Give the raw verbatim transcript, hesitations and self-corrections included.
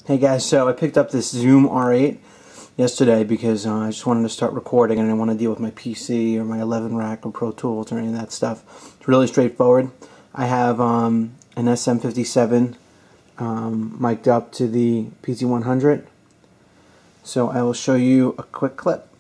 Hey guys, so I picked up this Zoom R eight yesterday because uh, I just wanted to start recording and I didn't want to deal with my P C or my eleven rack or Pro Tools or any of that stuff. It's really straightforward. I have um, an S M fifty-seven um, mic'd up to the P T one hundred, so I will show you a quick clip.